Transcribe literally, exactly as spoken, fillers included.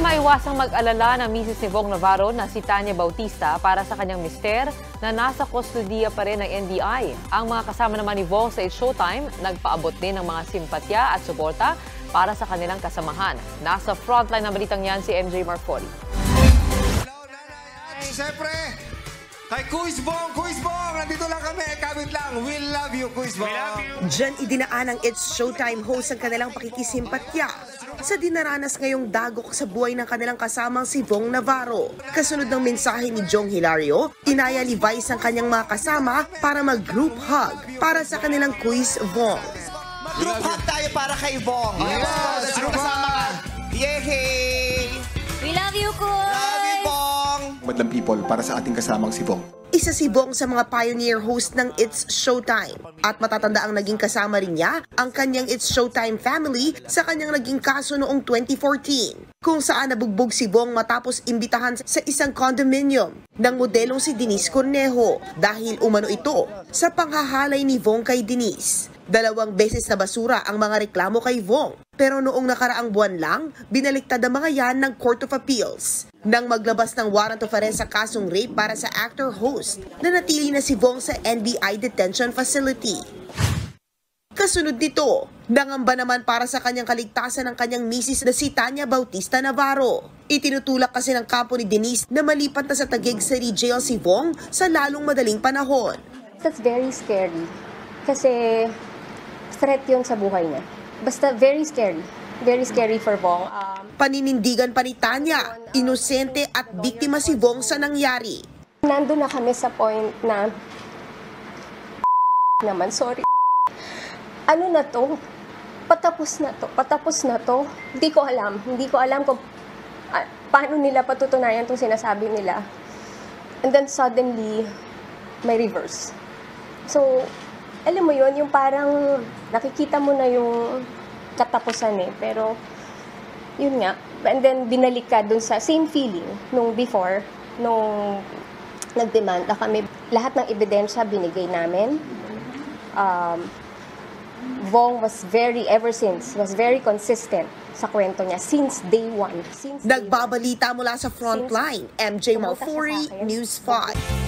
maiwasang mag-alala ng misis ni Vong Navarro na si Tanya Bautista para sa kanyang mister na nasa kustodiya pa rin ng N B I. Ang mga kasama naman ni Vong sa It's Showtime, nagpaabot din ng mga simpatya at suporta para sa kanilang kasamahan. Nasa frontline ng balitang yan si M J Marfori. Hello, Nanay! At siyempre, kay Kuis Vong, Kuis Vong, nandito lang kami, kabit lang. We love you, Kuis Vong. Diyan idinaan ng It's Showtime host ang kanilang pakikisimpatya sa dinaranas ngayong dagok sa buhay ng kanilang kasamang si Vong Navarro. Kasunod ng mensahe ni Jong Hilario, inaya ni Vice ang kanyang mga kasama para mag-group hug para sa kanilang Kuis Vong. Mag-group hug tayo para kay Vong. Yes, group hug! Yehey! We love you, Kuis! Love you, Vong! Madlang people para sa ating kasamang si Vong. Isa si Vong sa mga pioneer host ng It's Showtime at matatanda ang naging kasama rin niya ang kanyang It's Showtime family sa kanyang naging kaso noong twenty fourteen kung saan nabugbog si Vong matapos imbitahan sa isang condominium ng modelong si Denise Cornejo dahil umano ito sa panghahalay ni Vong kay Denise. Dalawang beses na basura ang mga reklamo kay Vong. Pero noong nakaraang buwan lang, binaliktad ang mga yan ng Court of Appeals nang maglabas ng warrant of arrest sa kasong rape para sa actor-host na natili na si Vong sa N B I detention facility. Kasunod nito, nangamba naman para sa kanyang kaligtasan ng kanyang misis na si Tanya Bautista Navarro. Itinutulak kasi ng kampo ni Denise na malipat na sa Taguig City Jail si Vong sa lalong madaling panahon. That's very scary kasi threat yun sa buhay niya. Basta very scary. Very scary for Vong. Um, Paninindigan pa ni Tanya, inosente at biktima si Vong sa nangyari. Nandun na kami sa point na naman, sorry. Ano na to? Patapos na to. Patapos na to. Hindi ko alam. Hindi ko alam kung uh, paano nila patutunayan itong sinasabi nila. And then suddenly, may reverse. So, alam mo yun, yung parang nakikita mo na yung katapusan eh. Pero, yun nga. And then, binalik ka dun sa same feeling nung before, nung nag-demand na kami. Lahat ng ebidensya binigay namin. Um, Vong was very, ever since, was very consistent sa kwento niya since day one. Since Nagbabalita mula sa frontline, M J Marfori, News five.